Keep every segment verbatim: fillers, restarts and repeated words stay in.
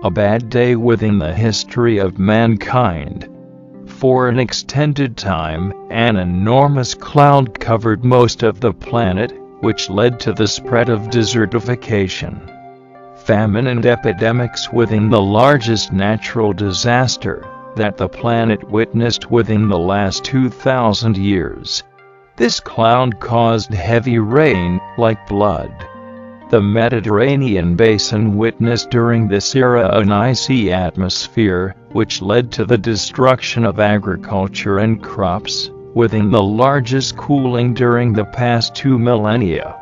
a bad day within the history of mankind. For an extended time, an enormous cloud covered most of the planet, which led to the spread of desertification, famine and epidemics within the largest natural disaster that the planet witnessed within the last two thousand years. This cloud caused heavy rain, like blood. The Mediterranean basin witnessed during this era an icy atmosphere, which led to the destruction of agriculture and crops, within the largest cooling during the past two millennia.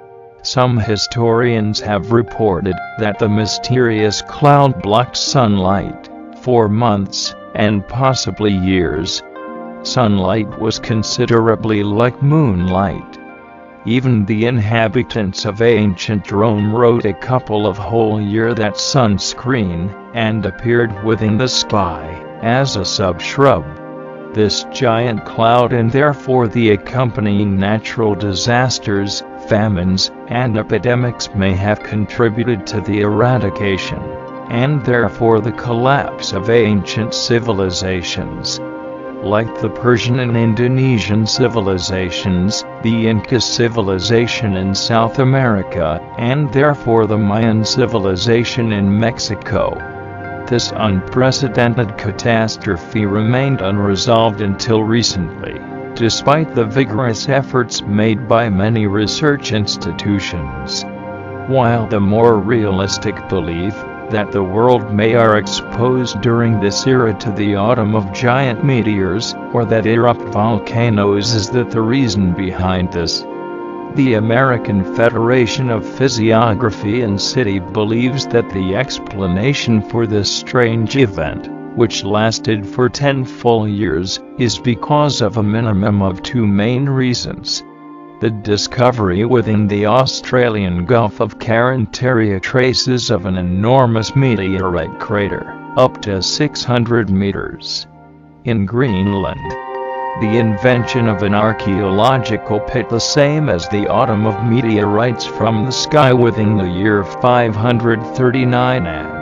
Some historians have reported that the mysterious cloud blocked sunlight for months, and possibly years. Sunlight was considerably like moonlight. Even the inhabitants of ancient Rome wrote a couple of whole year that sunscreen, and appeared within the sky as a sub-shrub. This giant cloud and therefore the accompanying natural disasters, famines, and epidemics may have contributed to the eradication, and therefore the collapse of ancient civilizations. Like the Persian and Indonesian civilizations, the Inca civilization in South America, and therefore the Mayan civilization in Mexico. This unprecedented catastrophe remained unresolved until recently, despite the vigorous efforts made by many research institutions. While the more realistic belief that the world may are exposed during this era to the autumn of giant meteors, or that erupt volcanoes is that the reason behind this. The American Federation of Physiography and City believes that the explanation for this strange event, which lasted for ten full years, is because of a minimum of two main reasons. The discovery within the Australian Gulf of Carpentaria traces of an enormous meteorite crater, up to six hundred meters. In Greenland, the invention of an archaeological pit the same as the autumn of meteorites from the sky within the year five hundred thirty-nine, and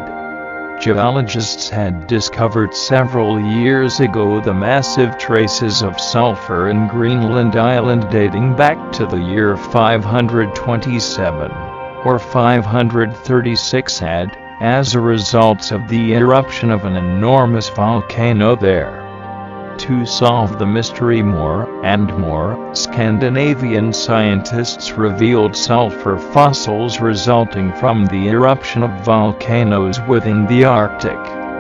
geologists had discovered several years ago the massive traces of sulfur in Greenland Island dating back to the year five hundred twenty-seven, or five hundred thirty-six, had, as a result of the eruption of an enormous volcano there. To solve the mystery more and more, Scandinavian scientists revealed sulfur fossils resulting from the eruption of volcanoes within the Arctic.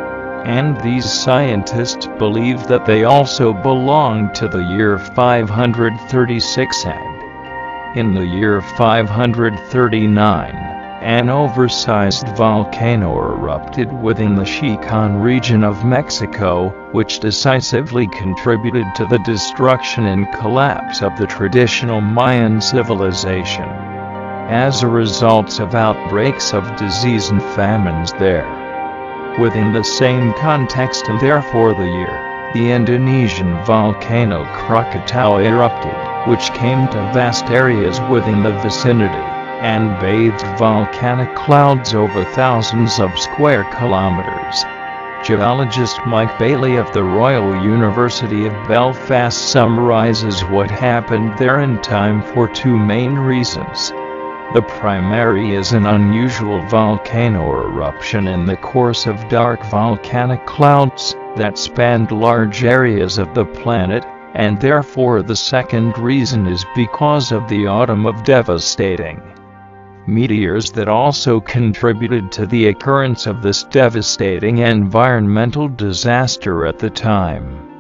And these scientists believe that they also belong to the year five hundred thirty-six, and in the year five hundred thirty-nine, an oversized volcano erupted within the Chican region of Mexico, which decisively contributed to the destruction and collapse of the traditional Mayan civilization, as a result of outbreaks of disease and famines there. Within the same context and therefore the year, the Indonesian volcano Krakatau erupted, which came to vast areas within the vicinity, and bathed volcanic clouds over thousands of square kilometers. Geologist Mike Bailey of the Royal University of Belfast summarizes what happened there in time for two main reasons. The primary is an unusual volcano eruption in the course of dark volcanic clouds that spanned large areas of the planet, and therefore the second reason is because of the autumn of devastating meteors that also contributed to the occurrence of this devastating environmental disaster at the time.